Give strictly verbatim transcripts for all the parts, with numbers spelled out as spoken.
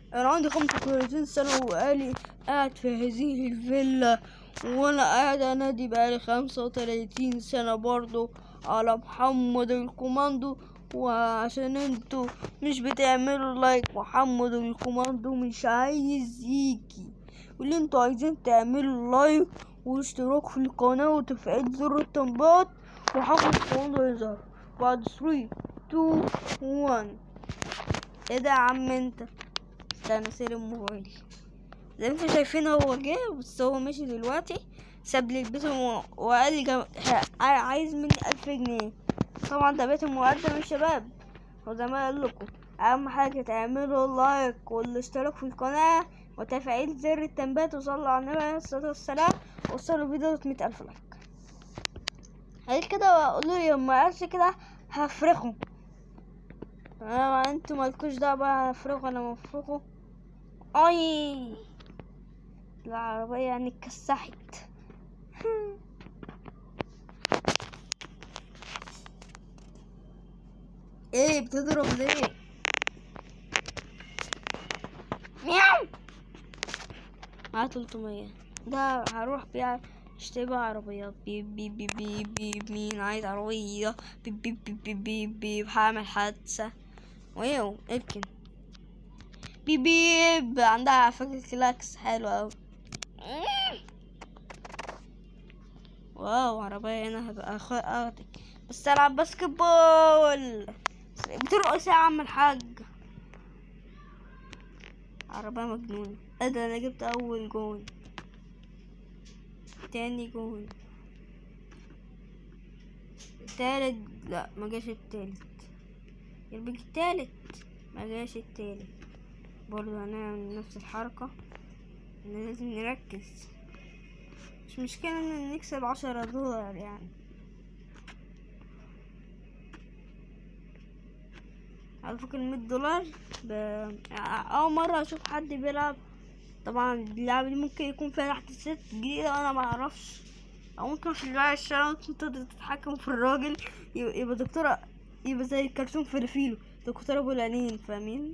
انا عندي خمسة وثلاثين سنة وقالي قاعد في هذه الفيلا، وانا قاعد انادي بقالي خمسة وثلاثين سنة برضو على محمد الكوماندو. وعشان انتوا مش بتعملوا لايك، محمد الكوماندو مش عايز يجي. واللي انتوا عايزين تعملوا لايك واشتراك في القناة وتفعيل زر التنبيهات، وحافظ الكوماندو يظهر بعد ثلاثة اتنين واحد. ايه ده يا عم انت؟ استنى سير موبايلي. زي ما انتوا شايفين هو جه، بس هو ماشي دلوقتي، ساب لي البيت وقال لي جم... عايز مني ألف جنيه. طبعا ده بيت مقدم يا شباب، وزي ما قال لكم اهم حاجه تعملوا لايك والاشتراك في القناه وتفعيل زر التنبيهات وصلوا على النبي عليه الصلاه والسلام، وصلوا الفيديو مية ألف لايك. قال كده واقول له يوم ما قالش كده هفرخه. اه انتوا مالكوش دعوه بقى، هفرخه انا مفرخه. اي العربيه يعني اتكسحت. ايه بتضرب ليه؟ مياو. معاه تلتمية، ده هروح بيها اشتري بقى عربيات. بيب بيب بيب بيب بيب مين عايز عربية؟ بيب بيب بيب بيب بيب بيب هعمل حادثة. ويو اركن. بيب بيب عندها فكرة كلاكس حلوة اوي. واو عربية هنا هبقى اخدك، بس العب باسكت بول. بترقص يا عم الحاج. عربية مجنونة. ايه ده، انا جبت اول جون، تاني جون، التالت لا ما جاش، التالت يربك، التالت ما جاش، التالت برضو هنعمل نفس الحركة. لازم نركز، مش مشكلة ان نكسب عشرة دولار يعني. على فكرة مية دولار ب... اول مرة اشوف حد بيلعب. طبعا اللعبة دي ممكن يكون فيها تحديثات جديدة وانا معرفش، او ممكن في البيع الشراء تقدر تتحكم في الراجل، يبقى دكتورة، يبقى زي الكرتون في الفيلو دكتورة ابو العينين، فاهمين؟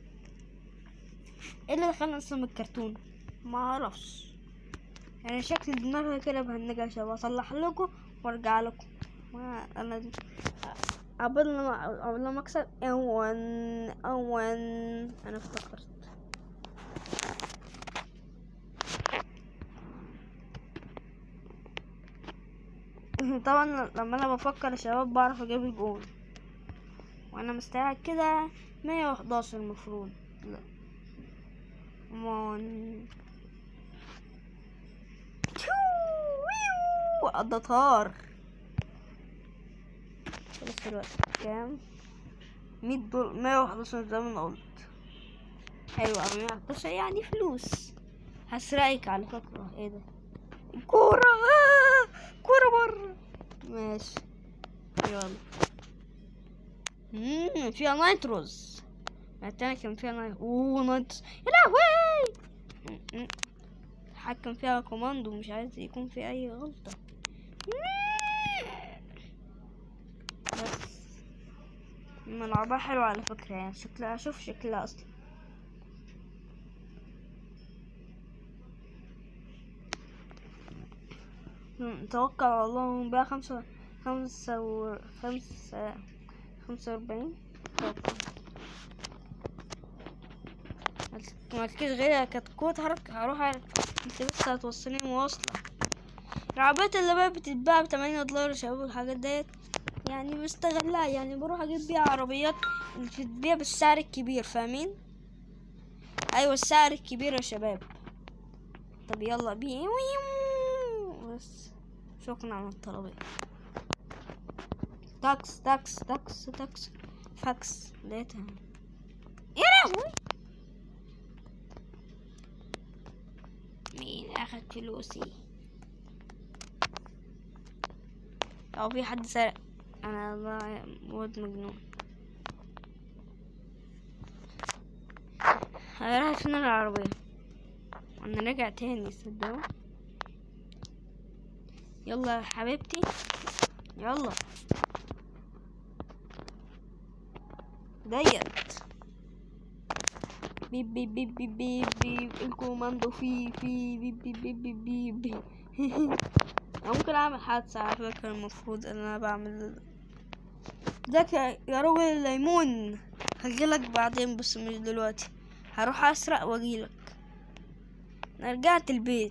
ايه اللي دخلنا اصلا من الكرتون؟ ما اعرفش يعني، شكل دماغها كده بهنجة يا شباب. اصلح لكم وارجع لكم. ما انا دي قبل ما قبل ما اكسب اون اون انا افتكرت. طبعا لما انا بفكر يا شباب بعرف اجيب الجون، وانا مستعد كده. مية وحداشر المفروض، لا مان قضتهار. بس الوقت كام؟ مية دولار، مية وحداشر زي ما قلت. ايوه مية وحداشر يعني فلوس. هسرقك على فكرة. ايه ده؟ الكورة آه! كورة بره. ماشي يلا. امم فيها نايتروز. التانية كان فيها نايتروز. اوه نايتروز يا لهوي. حكم فيها كوماندو، مش عايز يكون في اي غلطة. بس ملعبها حلوة على فكرة يعني، شكلها شوف شكلها اصلا. توكل على الله ونبيع خمسة خمسة و خمسة خمسة وأربعين. مالكيش غيرها كتكوت هرك هروح. انت بس هتوصلني مواصلة. العربيات اللي بقى بتتباع بتمانية دولار يا شباب، الحاجات ديت يعني بستغلها، يعني بروح اجيب بيها عربيات اللي بتتباع بالسعر الكبير، فاهمين؟ ايوه السعر الكبير يا شباب. طب يلا بينا بس. شكرا على الطلبية. تاكس تاكس تاكس تاكس فاكس لقيتها. يا لهوي مين اخد فلوسي؟ او في حد سرق؟ انا واد مجنون. راحت فين العربية؟ انا راجع تاني صدقوا. يلا يا حبيبتي يلا. ديت بيب بيب بيب بيب بيب بيب الكوماندو في في بيب بيب بيب بيب بيب بيب. ممكن اعمل حادثة على فكرة، المفروض ان انا بعمل ذاك يا راجل الليمون. هجيلك بعدين بس مش دلوقتي، هروح اسرق واجيلك. انا رجعت البيت.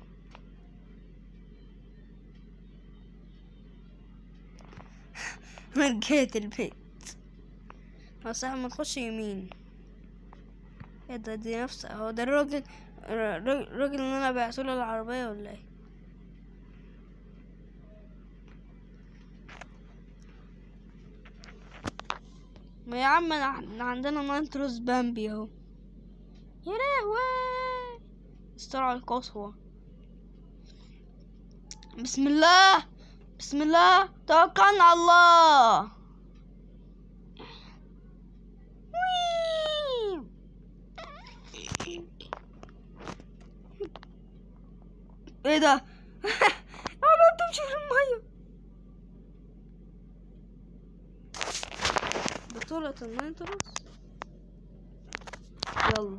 رجعت البيت بس احنا نخش يمين. ايه ده؟ دي نفس هو ده الراجل الراجل اللي انا بعتله العربية ولا ايه؟ ما يا عم احنا عندنا نانتروس بامبي اهو. يا لهوي استرعى القسوة. بسم الله بسم الله توكلنا على الله. ايه ده؟ انا بتمشي في المية. بطولة النانتروس. يلا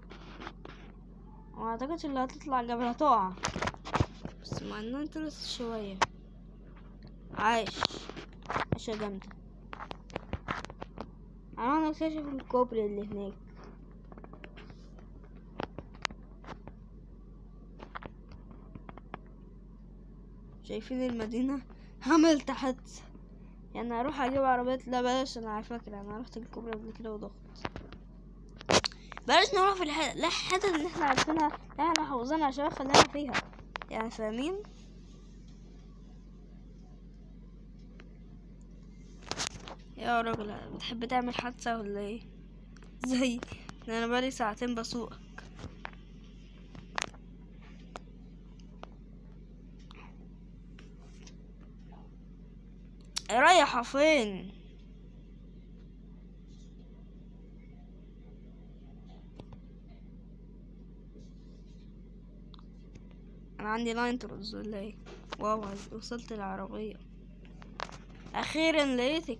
ما اعتقدش اللي هتطلع قبل هتقع، بس مع النانتروس شوية. عايش عيشة جامدة. انا اكتشف الكوبري اللي هناك. شايفين المدينة؟ عملت حادثة يعني. اروح اجيب عربية؟ لا بلاش، انا على فكرة انا رحت الكوبري قبل كده وضغط. بلاش نروح في الحتت اللي احنا عارفينها اللي احنا حافظينها عشان خلينا فيها يعني، فاهمين؟ يا راجل بتحب تعمل حادثة ولا ايه؟ زي انا بقالي ساعتين بسوقك. رايحة فين؟ انا عندي نايتروس ولا ايه؟ واو وصلت العربية اخيرا لقيتك.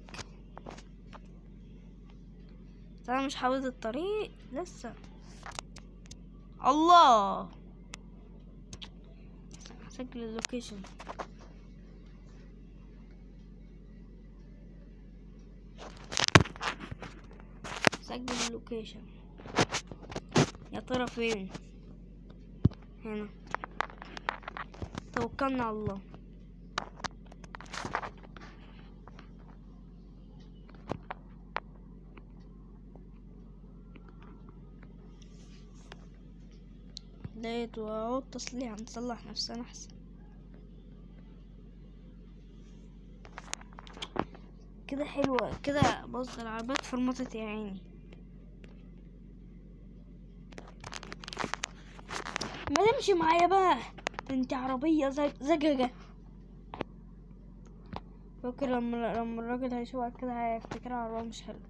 انا مش حافظ الطريق لسه. الله سجل اللوكيشن. سجل اللوكيشن. يا ترى فين؟ هنا. توكلنا على الله. لقيت واهو تصليح، نصلح نفسنا احسن كده. حلوة كده. بص العربيات فرمطت يا عيني. ما تمشي معايا بقى انت عربية زجاجة. فاكر لما لما الراجل هيشوفك كده هيفتكرها عربية مش حلوة.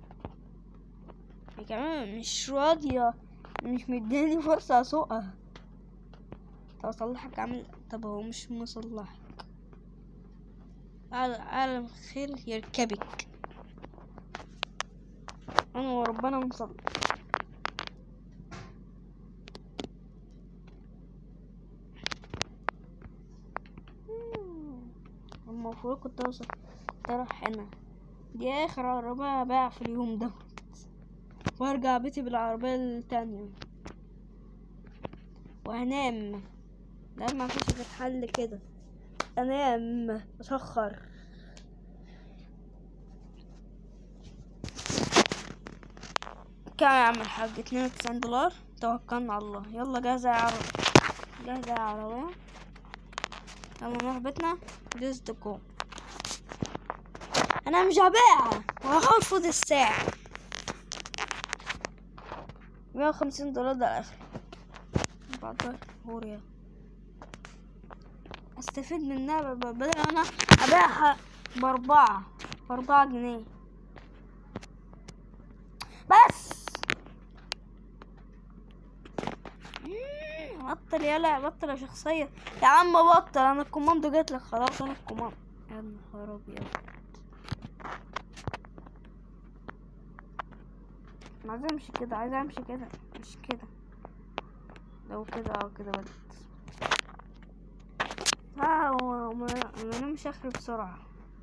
هي كمان مش راضية، مش مداني فرصة اسوقها. طب اصلحك عامل. طب هو مش مصلحك. عالم خير يركبك. انا وربنا مصلح. المفروض كنت اوصل اروح هنا. دي اخر عربية باع في اليوم ده، وارجع بيتي بالعربية التانية وهنام. لا ما فيش غير حل كده، انام اتاخر. كام يا عم الحاج؟ اتنين وتسعين دولار. توكلنا على الله. يلا جاهزة يا عربية؟ جاهزة يا عربية؟ يلا نروح بيتنا. جوز دكو. انا مش هبيعها وهرفض الساعة. مية وخمسين دولار ده الاخر. بعد هوريا استفيد منها بدل انا ابيعها باربعة باربعة جنيه بس. بطل يلا بطل يا شخصية يا عم بطل. انا الكوماندو جاتلك خلاص. انا الكوماندو. يا نهار ابيض. انا عايز امشي كده، عايز امشي كده مش كده. لو كده او كده بدأت ها هو انا مش اخري بسرعة.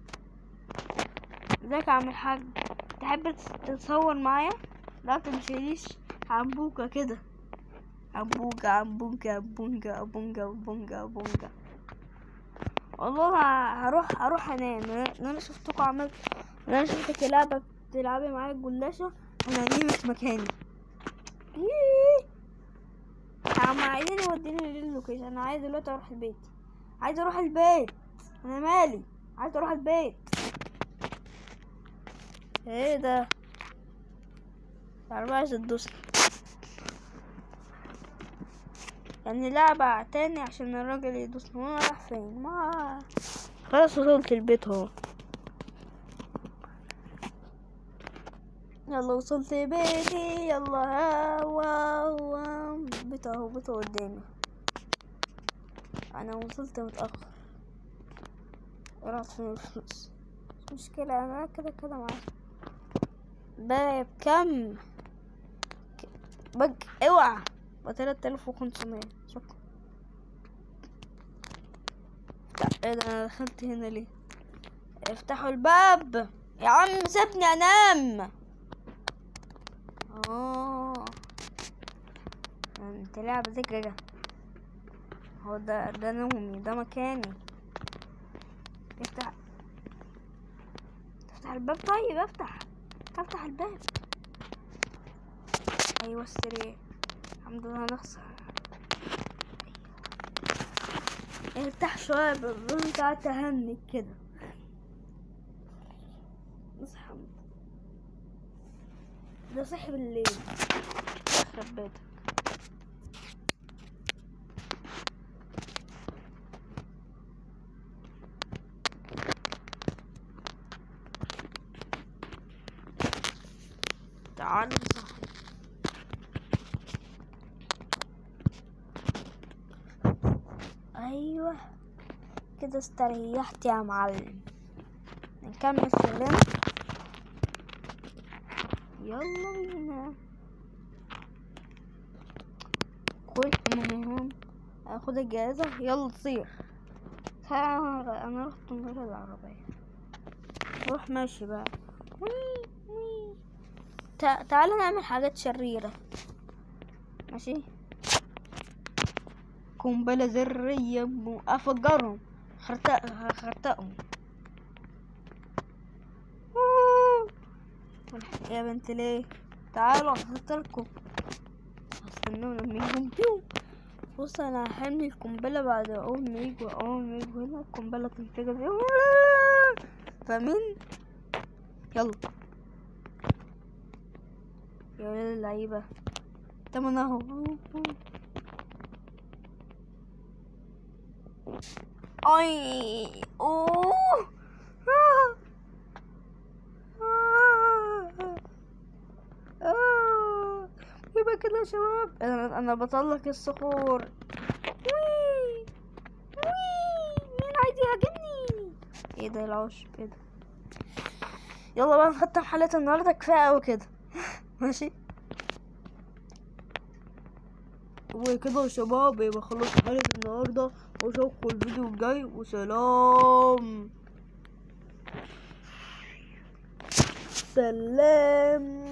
ازيك يا عم الحاج، تحب تتصور معايا؟ لا تمشيليش عنبوكة كده. عنبوكة عنبوكة عنبوكة عنبوكة عنبوكة عنبوكة. والله هروح هروح انام. انا شفتكوا عملت انا شفتك لعبة تلعبي معايا الجلاشة، انا نيمت مكاني. ييه يا عم عايزين يوديني لللوكيشن. انا عايز دلوقتي اروح البيت، عايز اروح البيت. انا مالي، عايز اروح البيت. ايه ده؟ عايز تدوسني يعني لعبة تاني عشان الراجل يدوسني. وانا رايح فين؟ ما خلاص وصلت البيت اهو. يلا وصلت بيتي، يلا هوا هوا بيت اهو، بيت قدامي. انا وصلت متأخر. رحت فين الفلوس؟ مش مشكلة، انا كده كده معايا. باب كم بج اوعى بتلات الاف وخمسمية. شكرا. ايه ده؟ انا دخلت هنا ليه؟ افتحوا الباب يا عم، سيبني انام. اه انت لعبة ذكرى. هو ده ده نومي، ده مكاني. افتح افتح الباب. طيب افتح افتح الباب. ايوه السرير. الحمد لله نخسر. افتح شوية انت قاعد تهنك كده. اصحى، ده صحي بالليل. يخرب بيتك. تعالوا صح. ايوه كده استريحت يا معلم. نكمل شغلنا. يلا بينا. كل المهم اخد الجائزة. يلا تصير. انا رحت من غير العربية. روح ماشي بقى. وي وي. تعالى نعمل حاجات شريرة. ماشي. قنبلة ذرية افجرهم، خرطق خرطقهم. يا بنت ليه؟ تعالوا هحطلكوا. هستنونا لما يجوا بيهم. بص انا هحمي القنبلة بعد اول ما يجوا. اول ما يجوا هنا القنبلة تنفجر فيهم. فاهمين؟ يلا يا ولاد اللعيبة. تمام اهو. اي اوه يبقى كده يا شباب. انا انا بطلق الصخور. وي وي. مين عايز يهاجمني؟ ايه ده العش؟ ايه ده؟ يلا بقى نختم حلقة النهارده. كفاية اوي كده. ماشي. وكده يا شباب يبقى خلصت حلقة النهارده، واشوفكم الفيديو الجاي. وسلام سلام.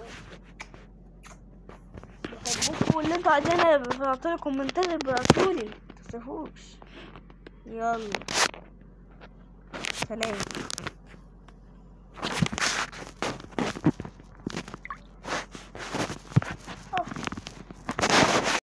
بحبكم، واللي انتوا عايزين ابعتولي كومنتات ابعتولي متنسوش. يلا سلام.